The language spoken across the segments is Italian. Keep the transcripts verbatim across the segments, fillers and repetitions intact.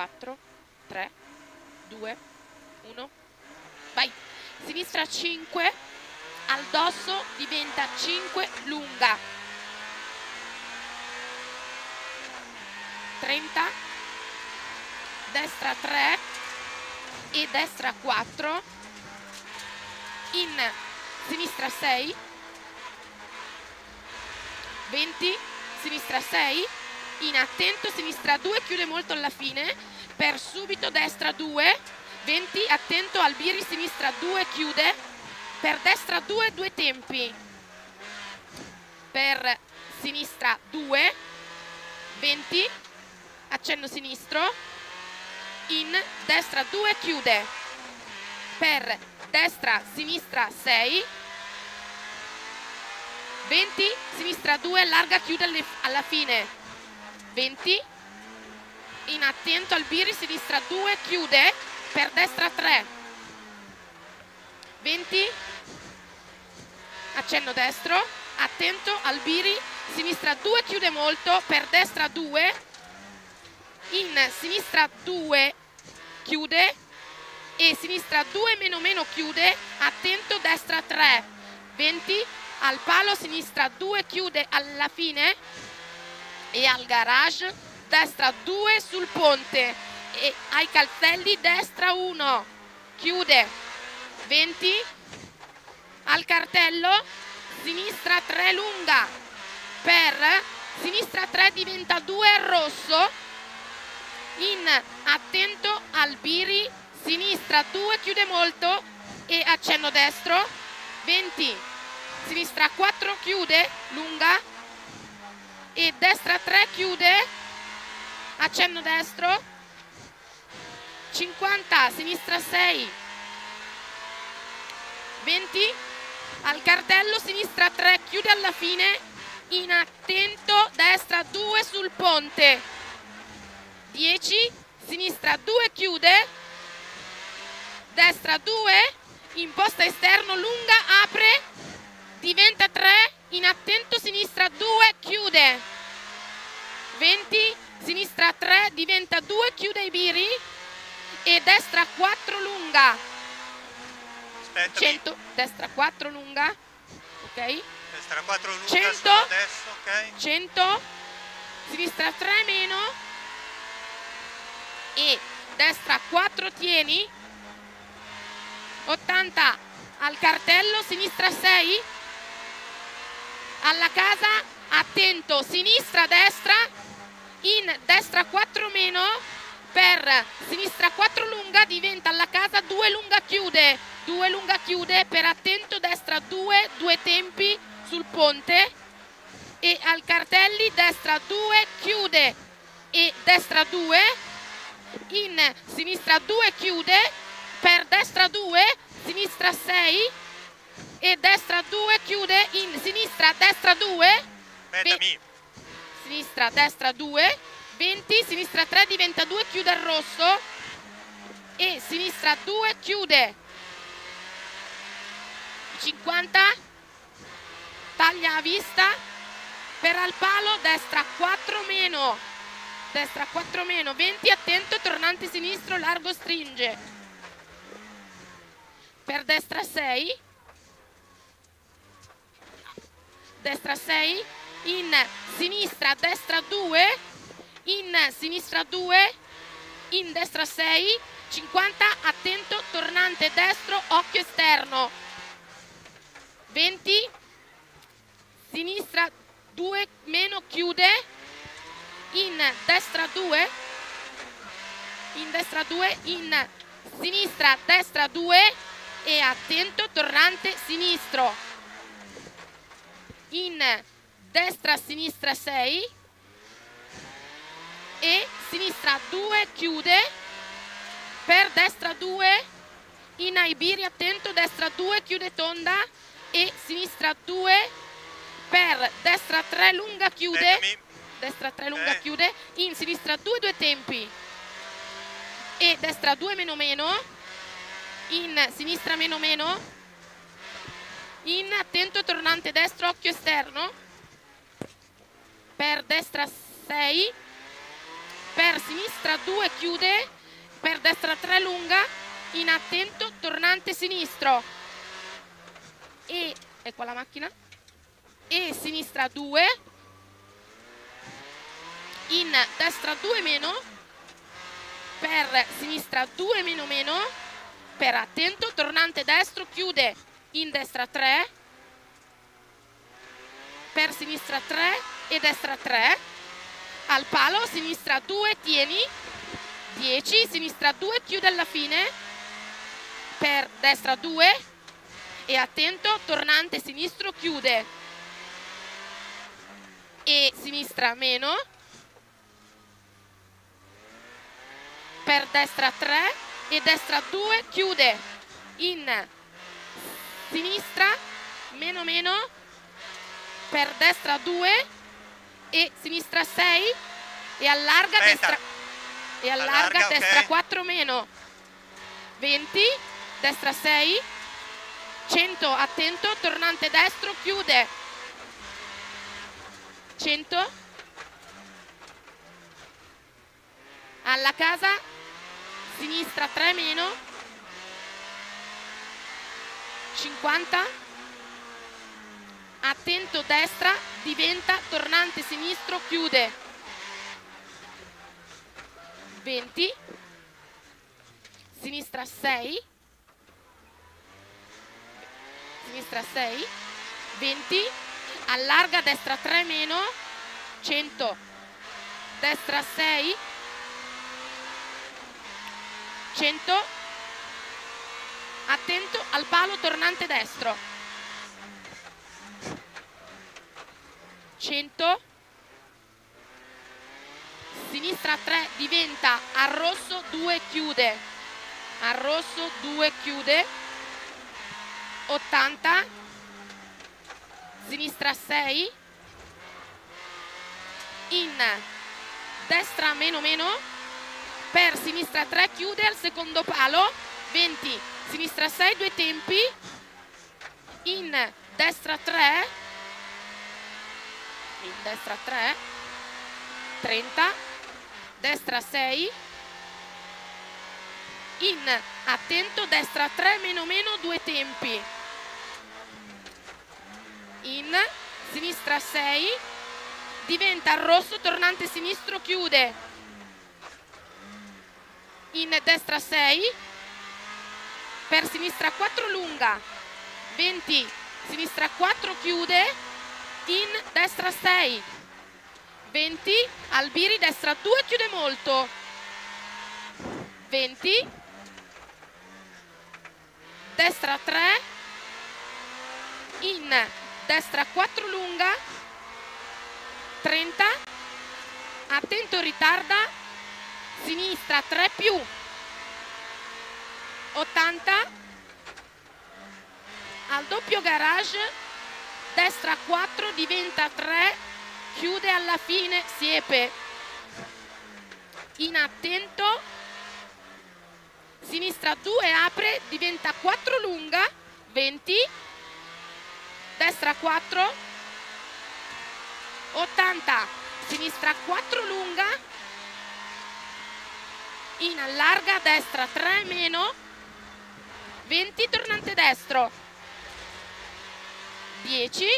quattro, tre, due, uno, vai. Sinistra cinque, al dosso diventa cinque lunga. trenta, destra tre e destra quattro, in sinistra sei, venti, sinistra sei, in attento, sinistra due, chiude molto alla fine, per subito destra due, venti, attento al biri, sinistra due, chiude, per destra due, due tempi, per sinistra due, venti, accenno sinistro, in destra due, chiude, per destra sinistra sei, venti, sinistra due, larga, chiude alle, alla fine, venti, in attento al biri, sinistra due, chiude, per destra tre, venti, accenno destro, attento al biri, sinistra due, chiude molto, per destra due, in sinistra due, chiude, e sinistra due meno meno chiude, attento destra tre, venti, al palo, sinistra due, chiude alla fine, e al garage, destra due sul ponte, e ai calzelli, destra uno, chiude, venti, al cartello, sinistra tre lunga, per sinistra tre diventa due al rosso, in attento al biri, sinistra due, chiude molto, e accenno destro, venti, sinistra quattro, chiude, lunga, e destra tre, chiude, accenno destro, cinquanta, sinistra sei, venti, al cartello, sinistra tre, chiude alla fine, in attento, destra due sul ponte, dieci, sinistra due, chiude, destra due, imposta esterno, lunga, apre, diventa tre, in attento, sinistra due, chiude, venti, sinistra tre, diventa due, chiude i biri, e destra quattro lunga, Aspettami. cento, destra quattro lunga, ok, Destra quattro lunga, cento, sono adesso, ok? cento, sinistra tre meno, e destra quattro tieni, ottanta, al cartello, sinistra sei, alla casa, attento, sinistra destra, in destra quattro meno, per sinistra quattro lunga, diventa alla casa due lunga, chiude, due lunga, chiude, per attento destra due, due tempi sul ponte, e al cartelli, destra due, chiude, e destra due, in sinistra due, chiude, per destra due, sinistra sei, e destra due, chiude, in sinistra destra due, Aspettami. sinistra destra due, venti, sinistra tre diventa due, chiude al rosso, e sinistra due, chiude, cinquanta, taglia a vista, per al palo, destra quattro meno, destra quattro meno, venti, attento, tornante sinistro, largo, stringe, per destra sei, destra sei, in sinistra destra due, in sinistra due, in destra sei, cinquanta, attento, tornante destro, occhio esterno, venti, sinistra due meno, chiude, in destra due, in destra due, in sinistra destra due, e attento, tornante sinistro, in destra sinistra sei, e sinistra due, chiude, per destra due, in Aibiri, attento, destra due, chiude tonda, e sinistra due, per destra tre lunga, chiude, Aspettami. destra tre lunga, Eh. chiude, in sinistra due, due tempi, e destra due meno meno, in sinistra meno meno, in attento, tornante destro, occhio esterno, per destra sei, per sinistra due, chiude, per destra tre, lunga, in attento, tornante sinistro, e, è qua la macchina, e sinistra due, in destra due meno, per sinistra due meno meno, per attento, tornante destro, chiude, in destra tre, per sinistra tre e destra tre, al palo, sinistra due, tieni, dieci, sinistra due, chiude alla fine, per destra due, e attento, tornante sinistro, chiude, e sinistra meno, per destra tre e destra due, chiude, in sinistra meno meno, per destra due e sinistra sei, e allarga, Aspetta. destra e allarga, Allarga, destra ok. quattro meno, venti, destra sei, cento, attento, tornante destro, chiude, cento, alla casa, sinistra tre meno, cinquanta, attento destra, diventa tornante sinistro, chiude, venti, sinistra sei, sinistra sei, venti, allarga, destra tre meno, cento, destra sei, cento, attento al palo, tornante destro, cento, sinistra tre, diventa al rosso due, chiude, al rosso due, chiude, ottanta, sinistra sei, in destra meno meno, per sinistra tre, chiude al secondo palo, venti, sinistra sei, due tempi, in destra tre, in destra tre, trenta, destra sei, in attento, destra tre meno meno, due tempi, in sinistra sei, diventa rosso, tornante sinistro, chiude, in destra sei, per sinistra quattro, lunga, venti, sinistra quattro, chiude, in destra sei, venti, Albiri, destra due, chiude molto, venti, destra tre, in destra quattro, lunga, trenta, attento, ritarda, sinistra tre più, ottanta, al doppio garage, destra quattro, diventa tre, chiude alla fine, siepe, in attento, sinistra due, apre, diventa quattro, lunga, venti, destra quattro, ottanta, sinistra quattro, lunga, in allarga, destra tre meno, venti, tornante destro, dieci,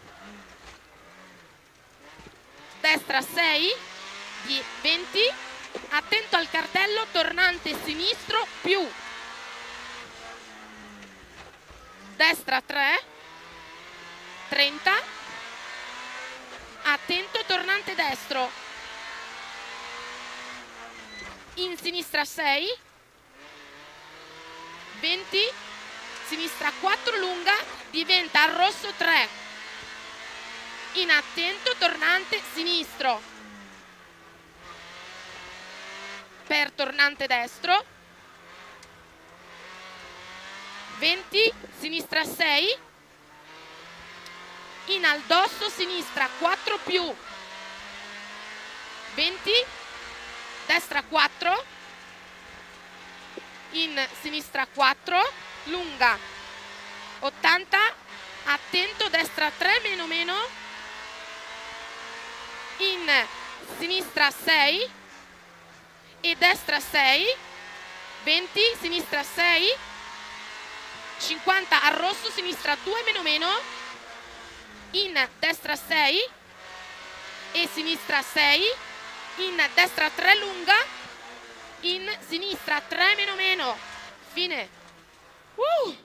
destra sei, venti, attento al cartello, tornante sinistro più, destra tre, trenta, attento, tornante destro, in sinistra sei, venti, sinistra quattro, lunga, diventa al rosso tre, in attento, tornante sinistro, per tornante destro, venti, sinistra sei, in addosso, sinistra quattro più, venti, destra quattro, in sinistra quattro, lunga, ottanta, attento, destra tre meno meno, in sinistra sei, e destra sei, venti, sinistra sei, cinquanta al rosso, sinistra due meno meno, in destra sei e sinistra sei, in destra tre lunga, in sinistra tre meno meno, fine. Uh!